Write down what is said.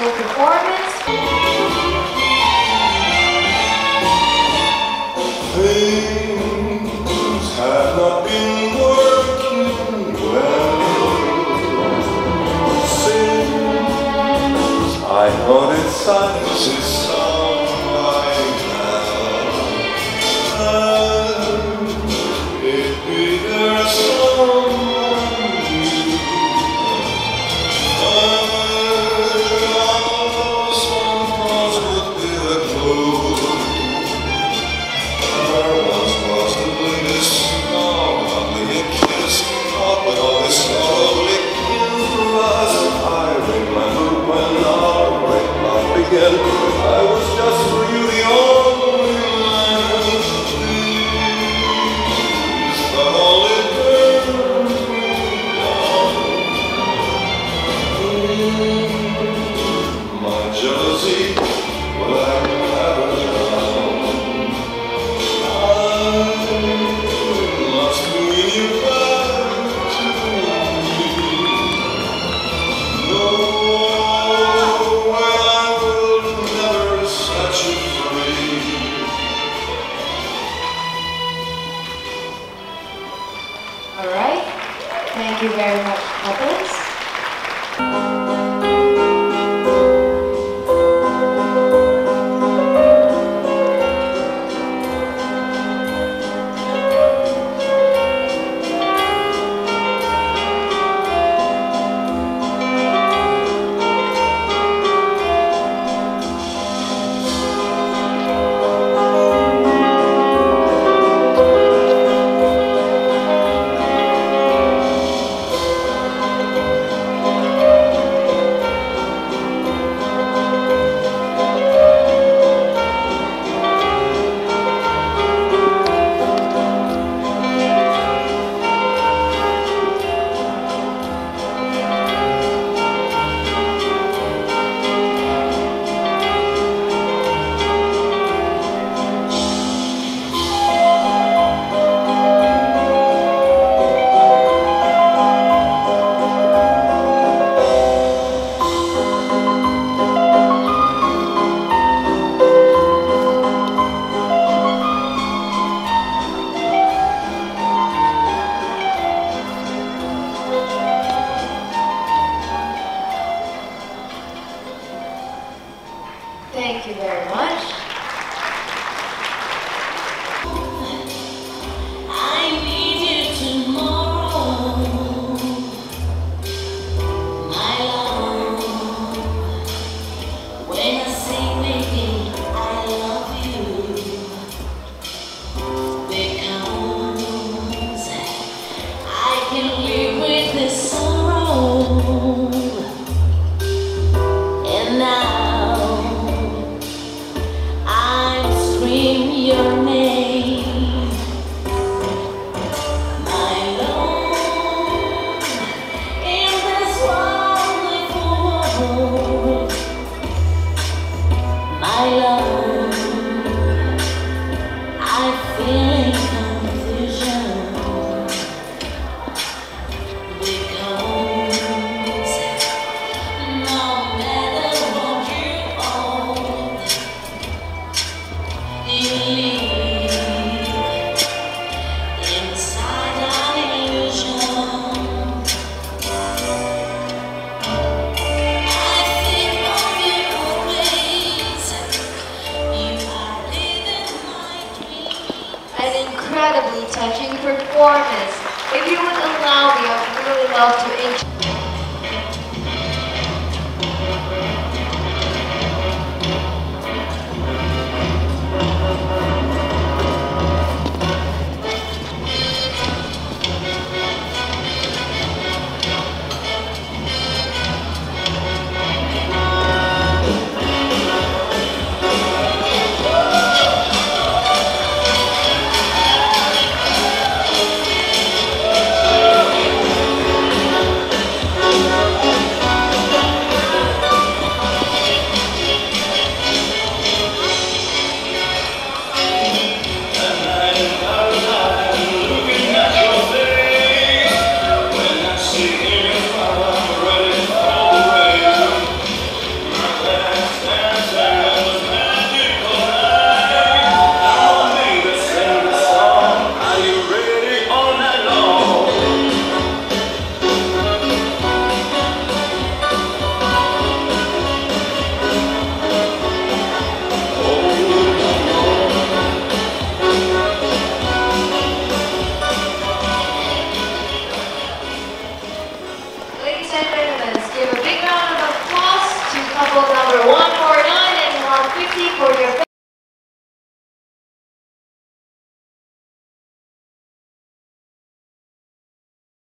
performance. Things have not been working well since I noticed signs of sunlight now. It be there someone new. Sometimes would be the clue. There was possibly this snow, only a kiss, but all this slowly improvised. I remember when our great love began. I was just for you the only man who pleased, but all it burned me down. My jealousy, well, I never drowned. Must bring you back to me. No way, I will never set you free. All right. Thank you very much, couples. Thank you very much. I need you tomorrow, my love. When I say, baby, I love you, because I can live with this sorrow. And now I'm screaming your name, my love, in this wonderful world, my love. I feel confusion because no matter what you own, you live inside an illusion. I think of you always. You are living my dream. An incredibly touching performance. If you would allow me, I would really love to introduce. Tracy for your